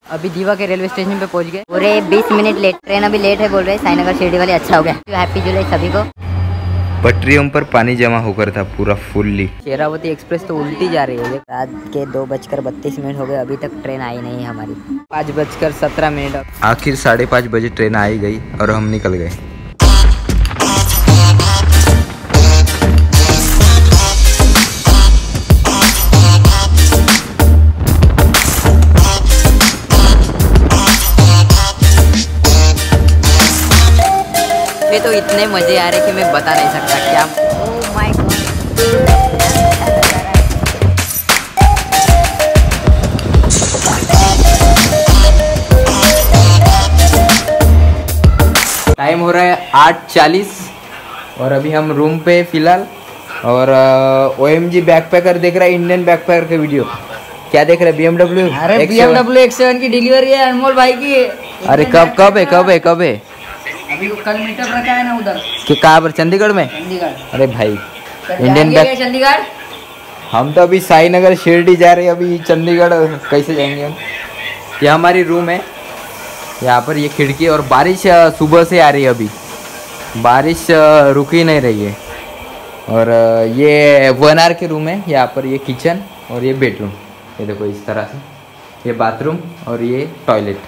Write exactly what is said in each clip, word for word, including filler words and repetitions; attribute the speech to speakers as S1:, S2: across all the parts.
S1: अभी दीवा के रेलवे स्टेशन पे पहुंच गए, पूरे बीस मिनट लेट। ट्रेन अभी लेट है बोल रहे साईनगर शिरडी वाले। अच्छा हो गया। हैप्पी जुलाई सभी को।
S2: पटरियों पर पानी जमा होकर था पूरा फुल्ली।
S1: शेरावती एक्सप्रेस तो उल्टी जा रही है। रात के दो बजकर बत्तीस मिनट हो गए, अभी तक ट्रेन आई नहीं है हमारी। पाँच बजकर सत्रह मिनट।
S2: आखिर साढ़े पाँच बजे ट्रेन आई गई और हम निकल गए।
S1: तो इतने मजे आ रहे कि मैं बता नहीं सकता क्या। ओह माय गॉड,
S2: टाइम हो रहा है आठ चालीस और अभी हम रूम पे फिलहाल। और ओ एम जी बैकपैकर देख रहा है, इंडियन बैकपैकर का वीडियो। क्या देख रहा है? B M W.
S1: अरे B M W X seven की डिलीवरी है अनमोल भाई की।
S2: अरे कब कब है कब है कब है?
S1: अभी कल मीटअप रखा है ना उधर।
S2: कि कहाँ पर? चंडीगढ़ में।
S1: चंडीगढ़।
S2: अरे भाई इंडियन बैक।
S1: चंडीगढ़
S2: हम तो अभी साईनगर शिरडी जा रहे हैं, अभी चंडीगढ़ कैसे जाएंगे हम? ये हमारी रूम है, यहाँ पर ये खिड़की। और बारिश सुबह से आ रही है, अभी बारिश रुक ही नहीं रही है। और ये वन आर के रूम है। यहाँ पर ये किचन और ये बेडरूम, ये देखो इस तरह से। ये बाथरूम और ये टॉयलेट।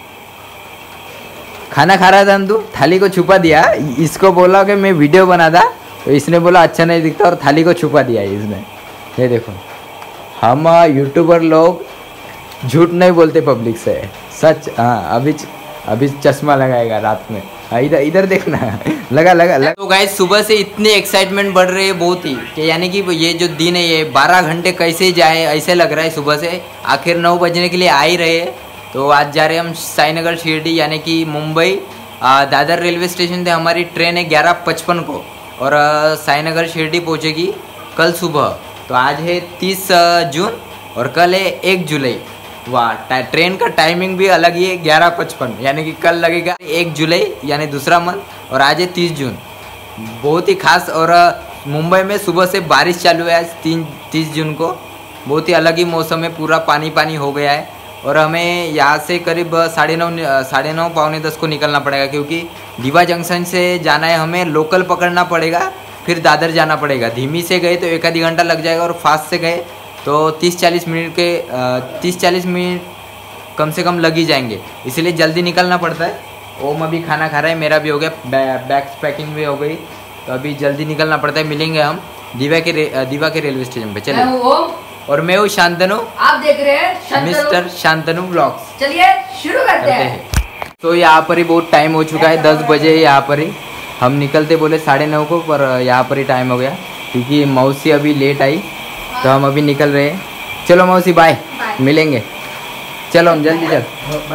S2: खाना खा रहा था नंदू, थाली को छुपा दिया। इसको बोला कि मैं वीडियो बना था, तो इसने बोला अच्छा नहीं दिखता और थाली को छुपा दिया इसने। ये देखो, हम यूट्यूबर लोग झूठ नहीं बोलते पब्लिक से, सच। हाँ, अभी अभी चश्मा लगाएगा रात में। इधर इधर देखना। लगा लगा लगा। तो गाइस सुबह से इतनी एक्साइटमेंट बढ़ रही है बहुत ही, कि यानी कि ये जो दिन है ये बारह घंटे कैसे जाए ऐसे लग रहा है। सुबह से आखिर नौ बजने के लिए आ ही रहे हैं। तो आज जा रहे हैं हम साईनगर शिरडी, यानी कि मुंबई। दादर रेलवे स्टेशन से हमारी ट्रेन है ग्यारह पचपन को और साईनगर शिरडी पहुंचेगी कल सुबह। तो आज है तीस जून और कल है एक जुलाई। वाह, ट्रेन का टाइमिंग भी अलग ही है, ग्यारह पचपन, यानी कि कल लगेगा एक जुलाई यानी दूसरा मंथ, और आज है तीस जून। बहुत ही खास। और मुंबई में सुबह से बारिश चालू है आज तीन तीस जून को। बहुत ही अलग ही मौसम है, पूरा पानी पानी हो गया है। और हमें यहाँ से करीब साढ़े नौ साढ़े नौ पौने दस को निकलना पड़ेगा, क्योंकि दीवा जंक्शन से जाना है हमें, लोकल पकड़ना पड़ेगा, फिर दादर जाना पड़ेगा। धीमी से गए तो एक आधी घंटा लग जाएगा और फास्ट से गए तो तीस चालीस मिनट के तीस चालीस मिनट कम से कम लग ही जाएंगे, इसलिए जल्दी निकलना पड़ता है। ओम अभी खाना खा रहा है, मेरा भी हो गया, बैग्स पैकिंग भी हो गई, तो अभी जल्दी निकलना पड़ता है। मिलेंगे हम दीवा के दीवा के रेलवे स्टेशन पे। चलिए। और मैं हूँ शांतनु, आप देख रहे हैं मिस्टर शांतनु ब्लॉग्स। चलिए शुरू करते हैं। तो यहाँ पर ही बहुत टाइम हो चुका है, दस बजे यहाँ पर ही हम निकलते बोले साढ़े नौ को, पर यहाँ पर ही टाइम हो गया क्योंकि मौसी अभी लेट आई, तो हम अभी निकल रहे हैं। चलो मौसी बाय, मिलेंगे। चलो हम जल्दी चल।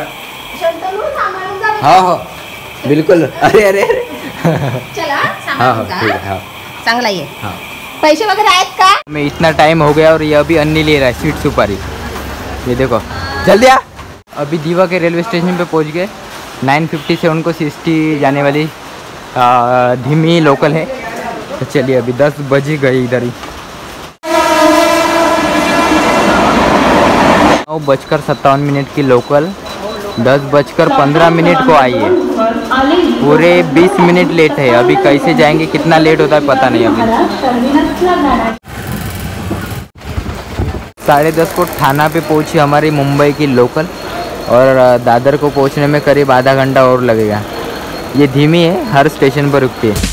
S2: हाँ हाँ बिल्कुल। अरे अरे अरे हाँ हाँ ठीक है। हाँ
S1: चांगला ये।
S2: हाँ
S1: पैसे वगैरह आहेत का?
S2: मैं इतना टाइम हो गया और ये अभी अन्नी ले रहा है स्वीट सुपारी। ये देखो जल्दी आ। अभी दीवा के रेलवे स्टेशन पे पहुंच गए। नाइन फिफ्टी से उनको सिक्सटी जाने वाली आ, धीमी लोकल है। तो चलिए अभी दस बज गई इधर ही। नौ बजकर सत्तावन मिनट की लोकल दस बजकर पंद्रह मिनट को आई है। पूरे बीस मिनट लेट है। अभी कैसे जाएंगे, कितना लेट होता है पता नहीं। अभी साढ़े दस को थाना पे पहुंची हमारी मुंबई की लोकल, और दादर को पहुंचने में करीब आधा घंटा और लगेगा। ये धीमी है, हर स्टेशन पर रुकती है।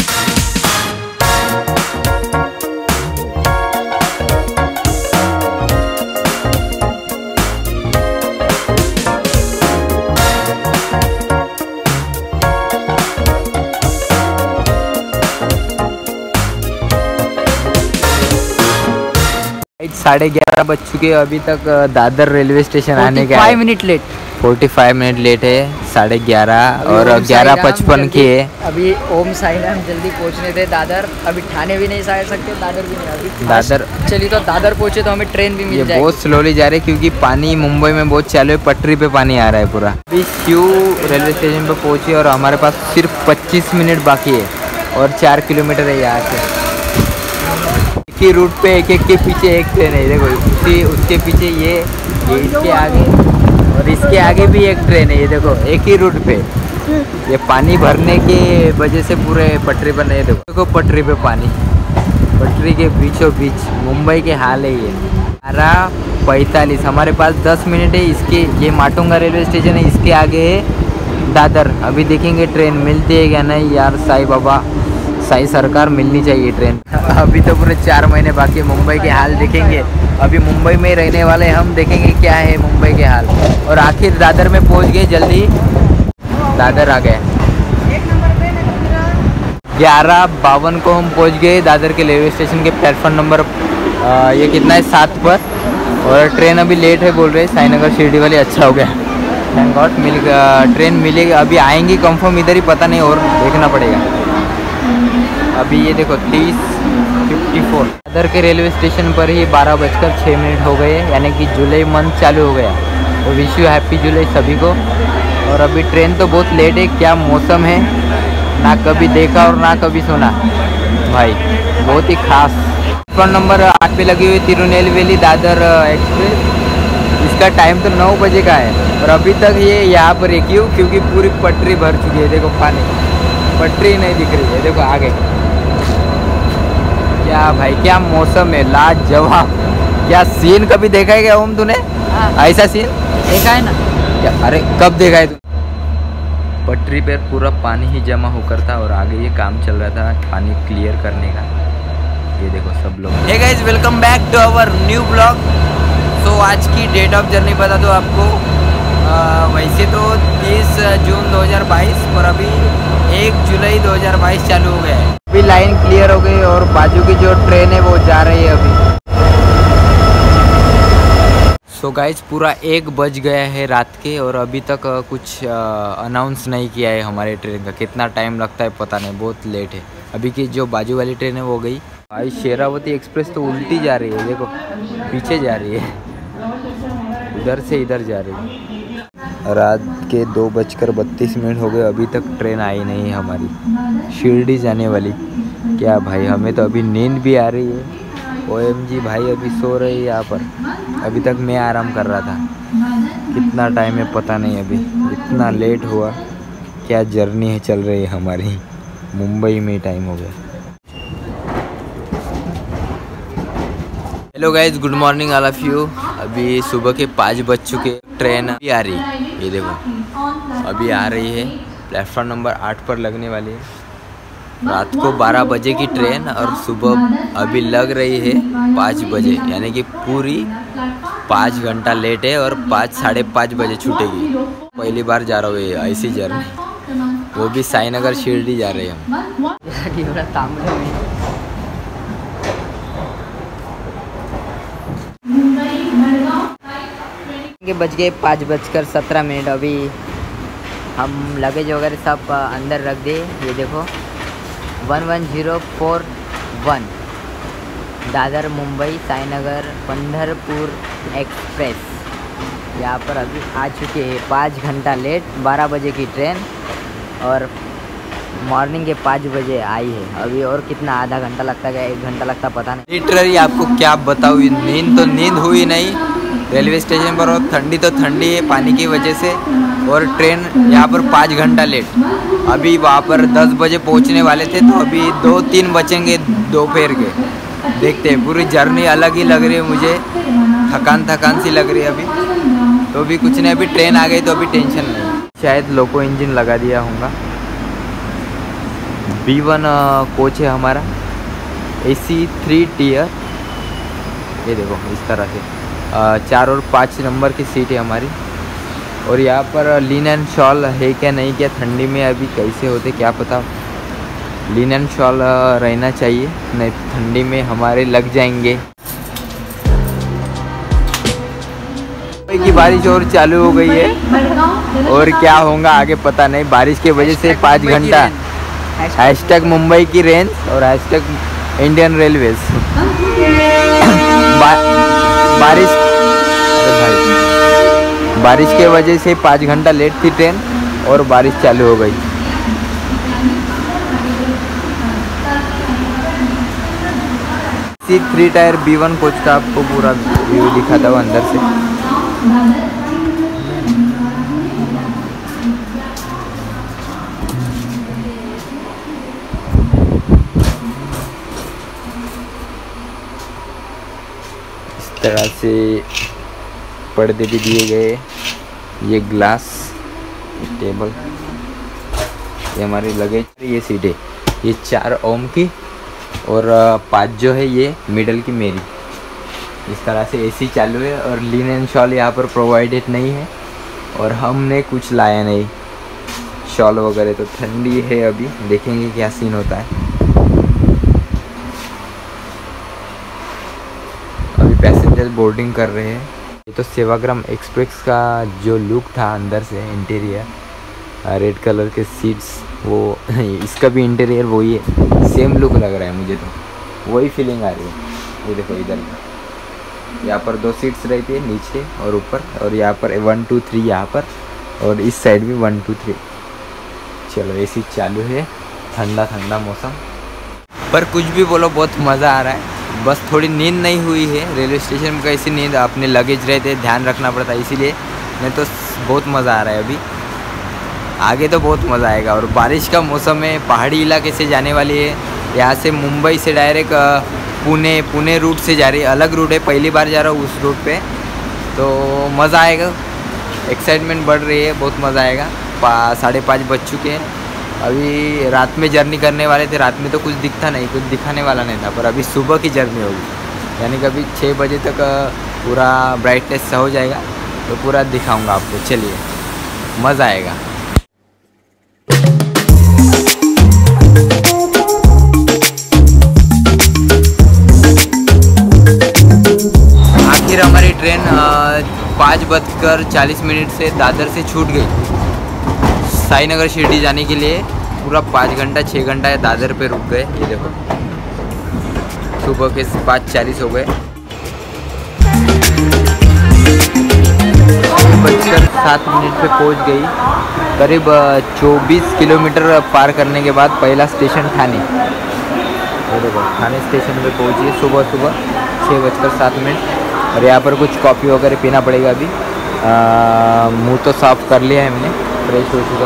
S2: साढ़े ग्यारह बज चुके हैं, अभी तक दादर रेलवे स्टेशन आने का
S1: five minute late
S2: forty five minute late है। साढ़े ग्यारह और ग्यारह पचपन की है।
S1: अभी ओम साई राम जल्दी पहुंचने थे दादर। अभी ठाणे भी नहीं जा सकते, दादर भी नहीं। अभी
S2: दादर
S1: चलिए तो दादर पहुंचे तो हमें ट्रेन भी मिल जाएगी।
S2: बहुत स्लोली जा रहे हैं क्योंकि पानी मुंबई में बहुत चालू है, पटरी पे पानी आ रहा है पूरा। अभी क्यू रेलवे स्टेशन पे पहुंचे और हमारे पास सिर्फ पच्चीस मिनट बाकी है और चार किलोमीटर है यहाँ से। एक ही रूट पे एक एक के पीछे एक ट्रेन है। देखो उसी उसके पीछे ये, ये इसके आगे और इसके आगे भी एक ट्रेन है, ये देखो एक ही रूट पे। ये पानी भरने के वजह से पूरे पटरी पर नहीं, देखो देखो पटरी पे पानी, पटरी के बीचों बीच मुंबई के हाल है ये। बारह पैंतालीस, हमारे पास दस मिनट है। इसके ये माटुंगा रेलवे स्टेशन है, इसके आगे है दादर। अभी देखेंगे ट्रेन मिलती है क्या नहीं यार। साईं बाबा, साईं सरकार, मिलनी चाहिए ट्रेन। अभी तो पूरे चार महीने बाकी, मुंबई के हाल देखेंगे। अभी मुंबई में रहने वाले हम, देखेंगे क्या है मुंबई के हाल। और आखिर दादर में पहुंच गए, जल्दी दादर आ गए। ग्यारह बावन को हम पहुंच गए दादर के रेलवे स्टेशन के प्लेटफॉर्म नंबर आ, ये कितना है, सात पर। और ट्रेन अभी लेट है बोल रहे, साईनगर शिरडी वाली। अच्छा हो गया, थैंक गॉड मिल ट्रेन मिलेगी। अभी आएंगी कंफर्म, इधर ही पता नहीं, और देखना पड़ेगा। अभी ये देखो तीस फिफ्टी फोर दादर के रेलवे स्टेशन पर ही बारह बजकर छः मिनट हो गए, यानी कि जुलाई मंथ चालू हो गया। तो विश यू हैप्पी जुलाई सभी को। और अभी ट्रेन तो बहुत लेट है, क्या मौसम है, ना कभी देखा और ना कभी सुना भाई, बहुत ही खास। प्लेटफॉर्म नंबर आठ पे लगी हुई तिरुनेलवेली दादर एक्सप्रेस। इसका टाइम तो नौ बजे का है और अभी तक ये यहाँ पर है। क्यों? क्योंकि पूरी पटरी भर चुकी है। देखो पानी, पटरी नहीं दिख रही है, देखो आगे। क्या भाई, क्या मौसम है, लाजवाब। क्या सीन कभी देखा है क्या ओम तूने? ऐसा सीन
S1: देखा है ना
S2: क्या? अरे कब देखा है तू? पटरी पर पूरा पानी ही जमा होकर था और आगे ये काम चल रहा था पानी क्लियर करने का। ये देखो सब लोग। Hey guys, welcome back to our new blog. So आज की डेट ऑफ जर्नी बता दो आपको। आ, वैसे तो तीस जून दो हज़ार बाईस, पर अभी एक जुलाई दो हज़ार बाईस चालू हो गया है। अभी लाइन क्लियर हो गई और बाजू की जो ट्रेन है वो जा रही है अभी। सो so गाइज, पूरा एक बज गया है रात के और अभी तक कुछ अनाउंस नहीं किया है हमारे ट्रेन का। कितना टाइम लगता है पता नहीं, बहुत लेट है। अभी की जो बाजू वाली ट्रेन है वो गई। भाई शेरावती एक्सप्रेस तो उल्टी जा रही है, देखो पीछे जा रही है, उधर से इधर जा रही है। रात के दो बजकर बत्तीस मिनट हो गए, अभी तक ट्रेन आई नहीं है हमारी शिरडी जाने वाली। क्या भाई, हमें तो अभी नींद भी आ रही है। ओ एम जी भाई अभी सो रहे हैं यहाँ पर, अभी तक मैं आराम कर रहा था। कितना टाइम है पता नहीं, अभी इतना लेट हुआ। क्या जर्नी है चल रही है हमारी, मुंबई में टाइम हो गया। Hello guys, good morning all of you. अभी सुबह के पाँच बज चुके, ट्रेन अभी आ रही है, ये देखो अभी आ रही है। प्लेटफॉर्म नंबर आठ पर लगने वाली है। रात को बारह बजे की ट्रेन और सुबह अभी लग रही है पाँच बजे, यानी कि पूरी पाँच घंटा लेट है और पाँच साढ़े पाँच बजे छूटेगी। पहली बार जा रहा हूँ ये ऐसी जर्नी, वो भी साईनगर शिरडी जा रहे हैं हम।
S1: के बज गए पाँच बजकर सत्रह मिनट। अभी हम लगेज वगैरह सब अंदर रख दे। ये देखो one one zero four one Dadar Mumbai Sainagar Pandharpur express यहाँ पर अभी आ चुके हैं। पाँच घंटा लेट, बारह बजे की ट्रेन और मॉर्निंग के पाँच बजे आई है। अभी और कितना, आधा घंटा लगता है, एक घंटा लगता पता नहीं।
S2: लिटरली आपको क्या बताऊँ, नींद तो नींद हुई नहीं रेलवे स्टेशन पर, और ठंडी तो ठंडी है पानी की वजह से। और ट्रेन यहाँ पर पाँच घंटा लेट। अभी वहाँ पर दस बजे पहुँचने वाले थे, तो अभी दो तीन बचेंगे दोपहर के। देखते हैं, पूरी जर्नी अलग ही लग रही है मुझे, थकान थकान सी लग रही है अभी। तो अभी कुछ नहीं, अभी ट्रेन आ गई तो अभी टेंशन नहीं। शायद लोको इंजन लगा दिया होगा। बी वन कोच है हमारा, ए सी थ्री टीयर। ये देखो इस तरह से आ, चार और पाँच नंबर की सीट है हमारी। और यहाँ पर लिन एंड शॉल है क्या नहीं क्या, ठंडी में अभी कैसे होते क्या पता। लिन एंड शॉल रहना चाहिए, नहीं ठंडी में हमारे लग जाएंगे। की बारिश और चालू हो गई है और क्या होगा आगे पता नहीं। बारिश की वजह से पाँच घंटा हैशटैग मुंबई की रेंज और हैशटैग इंडियन रेलवेज। बा, बारिश भाई बारिश के वजह से पाँच घंटा लेट थी ट्रेन और बारिश चालू हो गई। C three tier B one coach का आपको पूरा व्यू दिखाता हूँ अंदर से। से पर्दे भी दिए गए, ये ग्लास, ये टेबल, ये हमारी लगेज, ये सीटें, ये चार ओम की और पाँच जो है ये मिडल की मेरी। इस तरह से एसी चालू है और लिनन शॉल यहाँ पर प्रोवाइडेड नहीं है और हमने कुछ लाया नहीं शॉल वगैरह। तो ठंडी है अभी, देखेंगे क्या सीन होता है। अभी पैसेंजर बोर्डिंग कर रहे हैं। ये तो सेवाग्राम एक्सप्रेस का जो लुक था अंदर से इंटीरियर, रेड कलर के सीट्स, वो इसका भी इंटीरियर वही है, सेम लुक लग रहा है मुझे, तो वही फीलिंग आ रही है। ये देखो इधर यहाँ पर दो सीट्स रहती है, नीचे और ऊपर, और यहाँ पर वन टू थ्री यहाँ पर, और इस साइड भी वन टू थ्री। चलो एसी चालू है, ठंडा ठंडा मौसम, पर कुछ भी बोलो बहुत मज़ा आ रहा है। बस थोड़ी नींद नहीं हुई है, रेलवे स्टेशन में कैसी नींद, अपने लगेज रहते ध्यान रखना पड़ता है, इसीलिए नहीं तो बहुत मज़ा आ रहा है। अभी आगे तो बहुत मज़ा आएगा। और बारिश का मौसम में पहाड़ी इलाके से जाने वाली है, यहाँ से मुंबई से डायरेक्ट पुणे पुणे रूट से जा रही है, अलग रूट है, पहली बार जा रहा हूँ उस रूट पे, तो मज़ा आएगा। एक्साइटमेंट बढ़ रही है, बहुत मज़ा आएगा। पा साढ़े पाँच बज चुके हैं, अभी रात में जर्नी करने वाले थे, रात में तो कुछ दिखता नहीं, कुछ दिखाने वाला नहीं था, पर अभी सुबह की जर्नी होगी, यानी कि अभी छः बजे तक पूरा ब्राइटनेस हो जाएगा, तो पूरा दिखाऊँगा आपको। चलिए मज़ा आएगा। आखिर हमारी ट्रेन पाँच बजकर चालीस मिनट से दादर से छूट गई। साईनगर शिरडी जाने के लिए पूरा पाँच घंटा छः घंटा है दादर पे रुक गए। ये देखो सुबह के पाँच चालीस हो गए। बजकर सात मिनट पे पहुंच गई। करीब चौबीस किलोमीटर पार करने के बाद पहला स्टेशन ठाणे। ये देखो ठाणे स्टेशन पे पहुंची है सुबह सुबह छः बजकर सात मिनट। और यहाँ पर कुछ कॉफ़ी वगैरह पीना पड़ेगा। अभी मुंह तो साफ़ कर लिया है मैंने, फ्रेश हो चुका।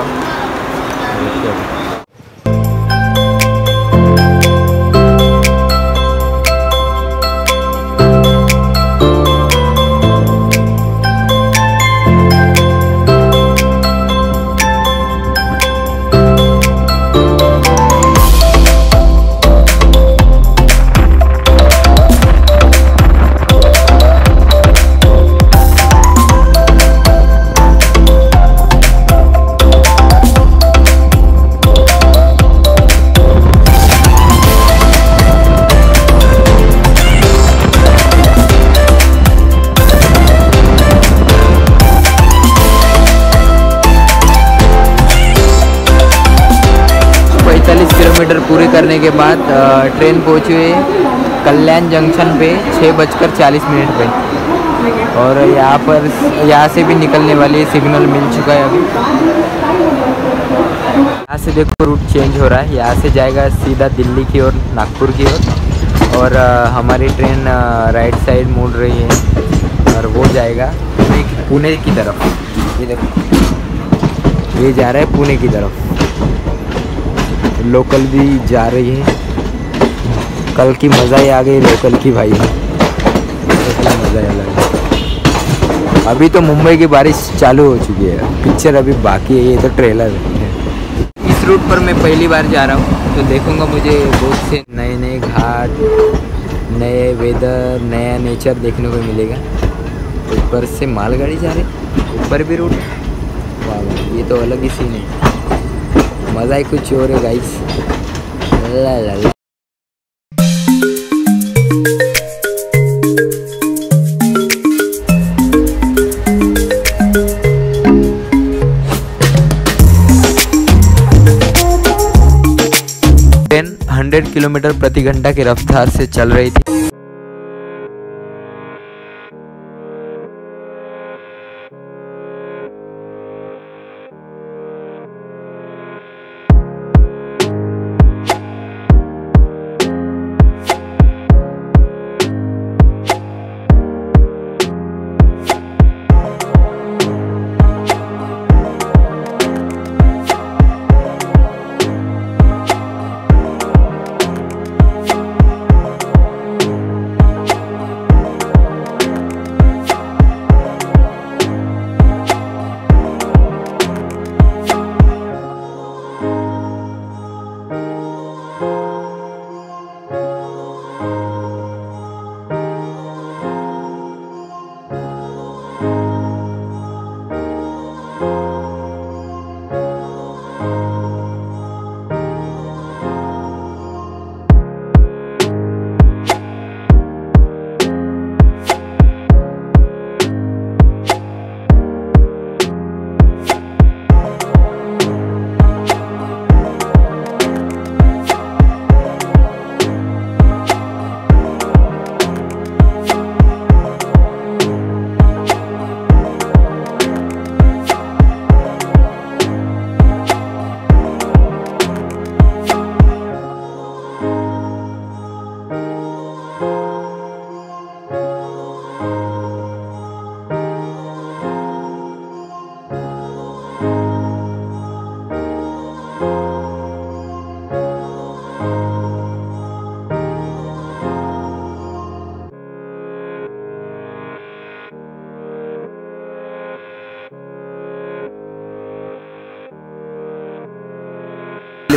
S2: किलोमीटर पूरे करने के बाद ट्रेन पहुँची हुई कल्याण जंक्शन पे छः बजकर चालीस मिनट पे। और यहाँ पर यहाँ से भी निकलने वाली सिग्नल मिल चुका है अभी। यहाँ से देखो रूट चेंज हो रहा है, यहाँ से जाएगा सीधा दिल्ली की ओर, नागपुर की ओर। और हमारी ट्रेन राइट साइड मुड़ रही है और वो जाएगा पुणे की तरफ। ये देखो ये जा रहा है पुणे की तरफ। लोकल भी जा रही है। कल की मज़ा ही आ गई लोकल की भाई, मज़ा ही अलग है। अभी तो मुंबई की बारिश चालू हो चुकी है, पिक्चर अभी बाकी है, ये तो ट्रेलर है। इस रूट पर मैं पहली बार जा रहा हूँ, तो देखूँगा मुझे बहुत से नए नए घाट, नए वेदर, नया नेचर देखने को मिलेगा। ऊपर से मालगाड़ी जा रही, ऊपर भी रूट, वाह ये तो अलग ही सीन है, मज़ा ही कुछ और है गाइस। ला ला ला। ट्रेन सौ किलोमीटर प्रति घंटा की रफ्तार से चल रही थी।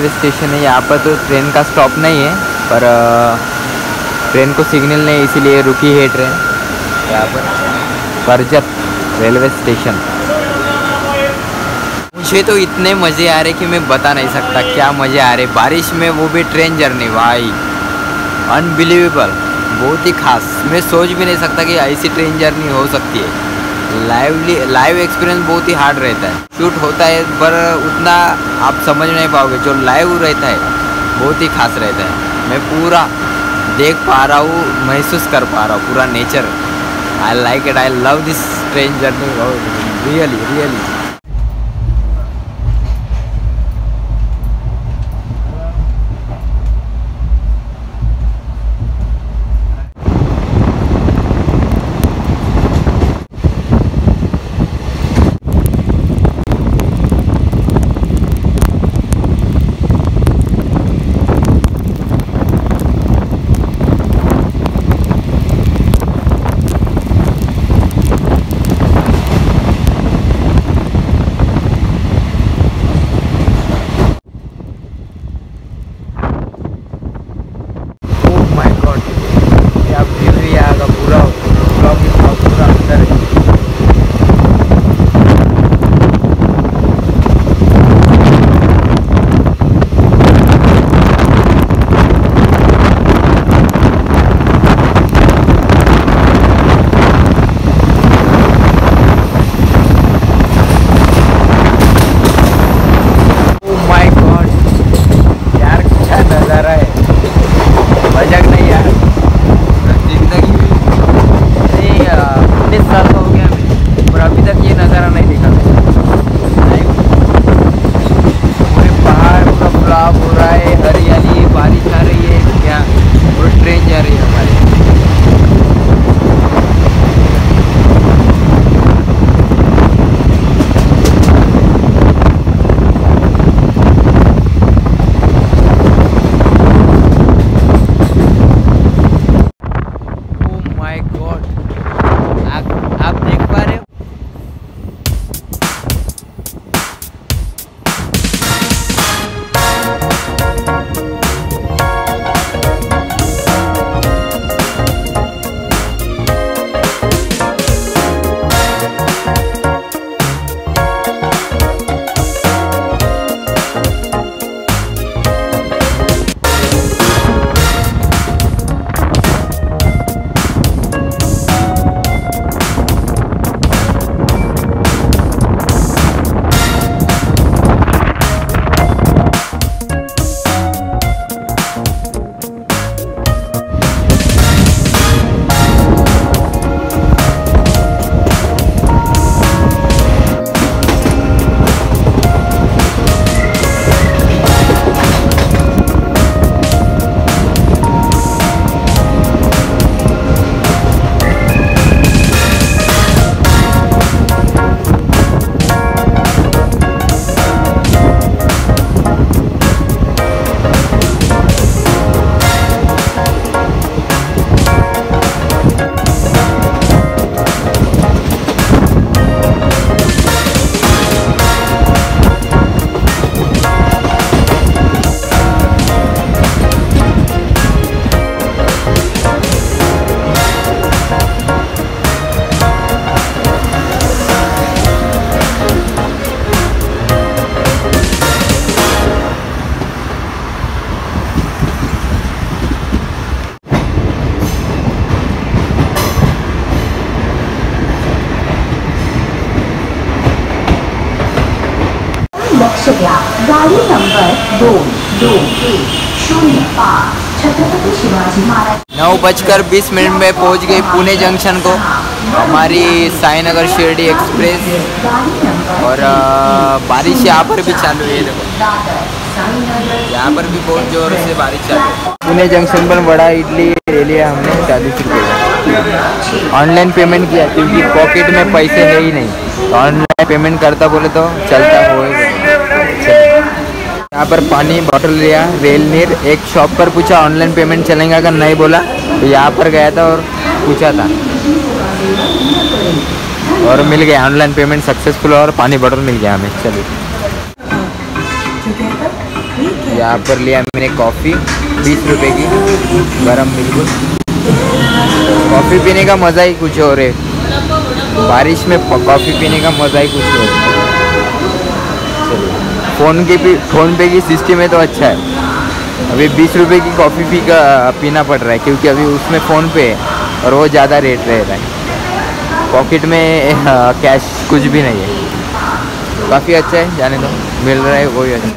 S2: स्टेशन है। यहाँ पर तो ट्रेन का स्टॉप नहीं है, पर ट्रेन को सिग्नल नहीं, इसीलिए रुकी है ट्रेन यहाँ पर। Karjat railway station. मुझे तो इतने मज़े आ रहे कि मैं बता नहीं सकता क्या मज़े आ रहे। बारिश में वो भी ट्रेन जर्नी, भाई अनबिलीवेबल, बहुत ही खास। मैं सोच भी नहीं सकता कि ऐसी ट्रेन जर्नी हो सकती है। लाइवली लाइव एक्सपीरियंस बहुत ही हार्ड रहता है। शूट होता है पर उतना आप समझ नहीं पाओगे, जो लाइव रहता है बहुत ही खास रहता है। मैं पूरा देख पा रहा हूँ, महसूस कर पा रहा हूँ पूरा nature. I like it, I love this train journey, really really.
S3: लक्षद्या गाड़ी नंबर दो दो एक शून्य पाँच छत्रपति शिवाजी महाराज।
S2: नौ बजकर बीस मिनट में पहुंच गए पुणे जंक्शन को, हमारी साईनगर शिरडी एक्सप्रेस। और आ, बारिश यहाँ पर भी चालू है, देखो यहाँ पर भी बहुत जोर से बारिश चालू है। पुणे जंक्शन पर बड़ा इडली ले लिया हमने चालीस रुपये का। ऑनलाइन पेमेंट किया क्योंकि पॉकेट में पैसे है ही नहीं, तो ऑनलाइन पेमेंट करता बोले तो चलता हो। यहाँ पर पानी बॉटल लिया रेल नीर। एक शॉप पर पूछा ऑनलाइन पेमेंट चलेगा, अगर नहीं बोला तो यहाँ पर गया था और पूछा था और मिल गया। ऑनलाइन पेमेंट सक्सेसफुल और पानी बॉटल मिल गया हमें। चलिए यहाँ पर लिया मैंने कॉफ़ी बीस रुपए की, गरम बिल्कुल। कॉफ़ी पीने का मज़ा ही कुछ और है, बारिश में कॉफ़ी पीने का मज़ा ही कुछ और है। फ़ोन की भी फ़ोन पे की सिस्टम है तो अच्छा है। अभी बीस रुपए की कॉफ़ी पी का पीना पड़ रहा है क्योंकि अभी उसमें फ़ोन पे है और वो ज़्यादा रेट रह रहा है। पॉकेट में कैश कुछ भी नहीं है। काफ़ी अच्छा है, जाने दो, मिल रहा है वही अच्छा।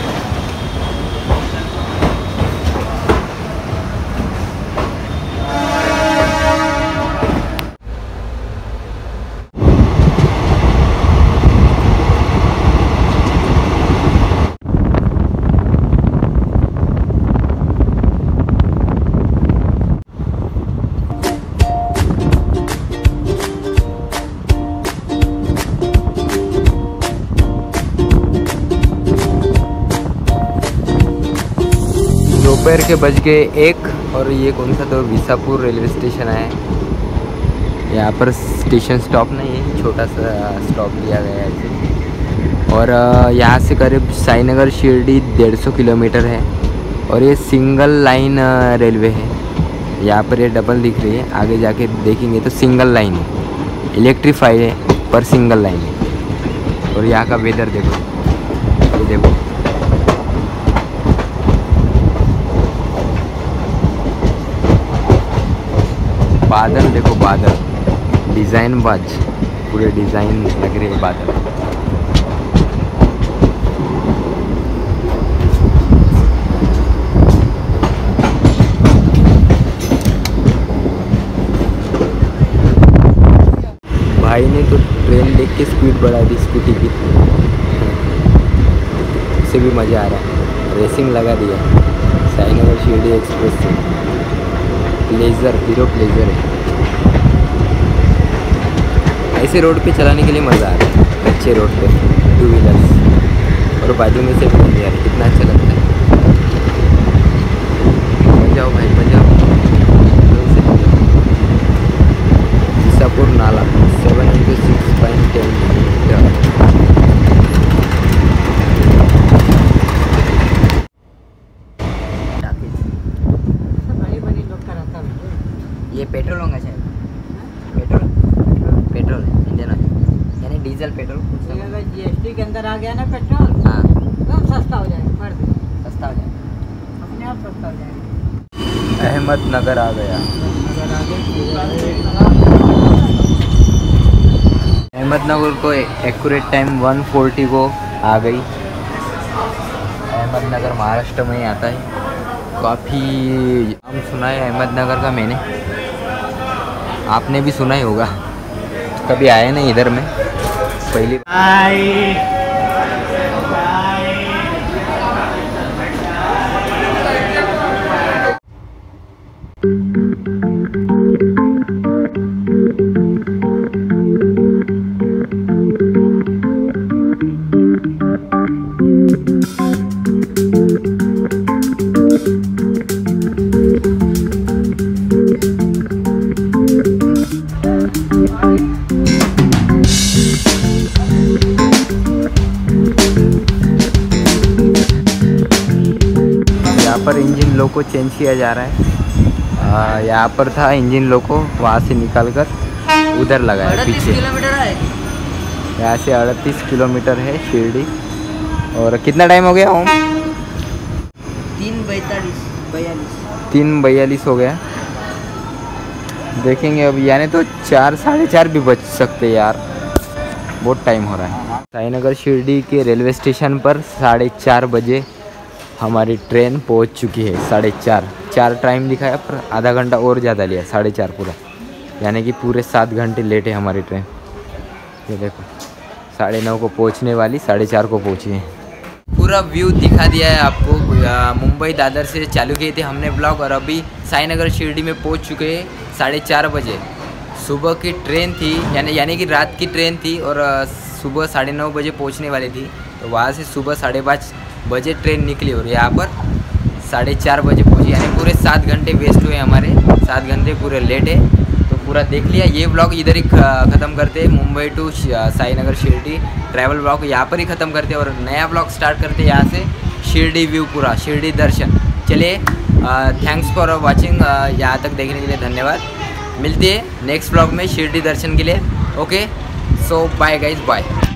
S2: दोपहर के बज गए एक और ये कौन सा तो विसापुर रेलवे स्टेशन है। यहाँ पर स्टेशन स्टॉप नहीं है, छोटा सा स्टॉप दिया गया है ऐसे। और यहाँ से करीब साईनगर शिरडी डेढ़ सौ किलोमीटर है और ये सिंगल लाइन रेलवे है। यहाँ पर ये डबल दिख रही है, आगे जाके देखेंगे तो सिंगल लाइन है, इलेक्ट्रीफाई है पर सिंगल लाइन है। और यहाँ का वेदर देखो, ये देखो बादल, देखो बादल डिज़ाइन बाज, पूरे डिज़ाइन लग रहे हैं बादल। भाई ने तो ट्रेन देख के स्पीड बढ़ा दी स्कूटी की, उससे भी मज़ा आ रहा है। रेसिंग लगा दिया साईनगर शिरडी एक्सप्रेस से। प्लेजर, हीरो प्लेजर है। ऐसे रोड पे चलाने के लिए मज़ा आ रहा है, अच्छे रोड पे टू व्हीलर्स और बाजू में से भी नहीं आ रही, कितना अच्छा लगता है। बजाओ भाई बजाओ। विसापुर नाला seven into six point ten. ये पेट्रोल होगा शायद, पेट्रोल पेट्रोल इंजन यानी डीजल पेट्रोल।
S4: अगर जीएसटी के अंदर आ गया ना पेट्रोल,
S2: हाँ
S4: तो सस्ता हो जाएगा, फर्क
S2: सस्ता हो जाएगा,
S4: अपने आप सस्ता हो जाएगा।
S2: अहमदनगर आ गया।
S4: अगर आगे
S2: अहमदनगर को एक्यूरेट टाइम वन फोर्टी को आ गई। अहमदनगर महाराष्ट्र में ही आता है। काफ़ी नाम सुना है अहमदनगर का मैंने, आपने भी सुना ही होगा, कभी आए नहीं इधर में पहली। पर इंजन लो को चेंज किया जा रहा है। यहाँ पर था इंजन लो को, वहाँ से निकाल कर उधर लगाया पीछे।
S1: किलोमीटर है
S2: यहाँ से अड़तीस किलोमीटर है शिरडी। और कितना टाइम हो गया ओम?
S1: तीन बैतालीस बयालीस
S2: तीन बयालीस हो गया। देखेंगे अब, यानी तो चार साढ़े चार भी बच सकते यार, बहुत टाइम हो रहा है। साईनगर शिरडी के रेलवे स्टेशन पर साढ़े चार बजे हमारी ट्रेन पहुंच चुकी है। साढ़े चार चार टाइम दिखाया पर आधा घंटा और ज़्यादा लिया, साढ़े चार पूरा, यानी कि पूरे सात घंटे लेट है हमारी ट्रेन। ये देखो साढ़े नौ को पहुंचने वाली, साढ़े चार को पहुंची है। पूरा व्यू दिखा दिया है आपको। मुंबई दादर से चालू किए थे हमने ब्लॉग और अभी साईनगर शिरडी में पहुंच चुके हैं साढ़े चार बजे। सुबह की ट्रेन थी, यानी यानी कि रात की ट्रेन थी और सुबह साढ़े नौ बजे पहुंचने वाली थी। तो वहाँ से सुबह साढ़े पाँच बजे ट्रेन निकली और यहाँ पर साढ़े चार बजे पहुंची, यानी पूरे सात घंटे वेस्ट हुए हमारे, सात घंटे पूरे लेट है। तो पूरा देख लिया। ये ब्लॉग इधर ही ख़त्म करते हैं, Mumbai to Sainagar Shirdi travel blog यहाँ पर ही ख़त्म करते हैं और नया ब्लॉग स्टार्ट करते हैं यहाँ से। शिरडी व्यू पूरा, शिरडी दर्शन। चलिए थैंक्स फॉर वाचिंग, यहाँ तक देखने के लिए धन्यवाद। मिलते हैं नेक्स्ट ब्लॉग में शिरडी दर्शन के लिए। Okay, so bye guys, bye.